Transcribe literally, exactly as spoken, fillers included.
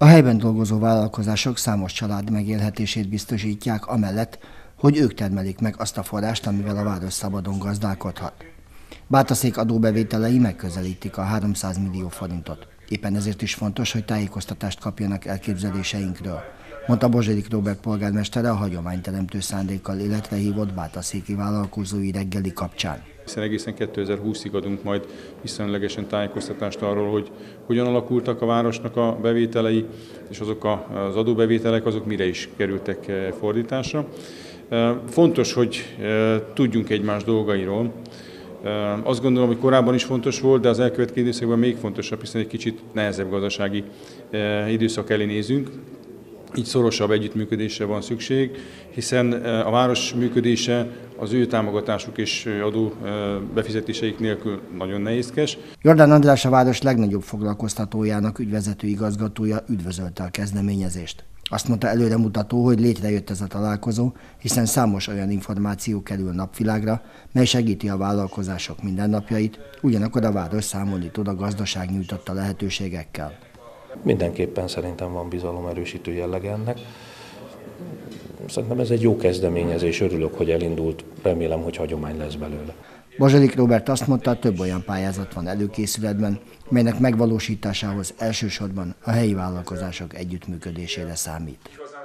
A helyben dolgozó vállalkozások számos család megélhetését biztosítják, amellett, hogy ők termelik meg azt a forrást, amivel a város szabadon gazdálkodhat. Bátaszék adóbevételei megközelítik a háromszáz millió forintot. Éppen ezért is fontos, hogy tájékoztatást kapjanak elképzeléseinkről, mondta Bozsodik Róbert polgármestere a hagyományteremtő szándékkal életre hívott bátaszéki vállalkozói reggeli kapcsán. Hiszen egészen kétezer-húszig adunk majd viszonylagosan tájékoztatást arról, hogy hogyan alakultak a városnak a bevételei, és azok az adóbevételek azok mire is kerültek fordításra. Fontos, hogy tudjunk egymás dolgairól. Azt gondolom, hogy korábban is fontos volt, de az elkövetkező időszakban még fontosabb, hiszen egy kicsit nehezebb gazdasági időszak elé nézünk. Így szorosabb együttműködésre van szükség, hiszen a város működése az ő támogatásuk és adó befizetéseik nélkül nagyon nehézkes. Jordán András, a város legnagyobb foglalkoztatójának ügyvezető igazgatója üdvözölte a kezdeményezést. Azt mondta, előremutató, hogy létrejött ez a találkozó, hiszen számos olyan információ kerül napvilágra, mely segíti a vállalkozások mindennapjait, ugyanakkor a város számolni tud a gazdaság nyújtotta lehetőségekkel. Mindenképpen szerintem van bizalomerősítő jellege ennek. Szerintem ez egy jó kezdeményezés, örülök, hogy elindult, remélem, hogy hagyomány lesz belőle. Bozsodik Róbert azt mondta, több olyan pályázat van előkészületben, melynek megvalósításához elsősorban a helyi vállalkozások együttműködésére számít.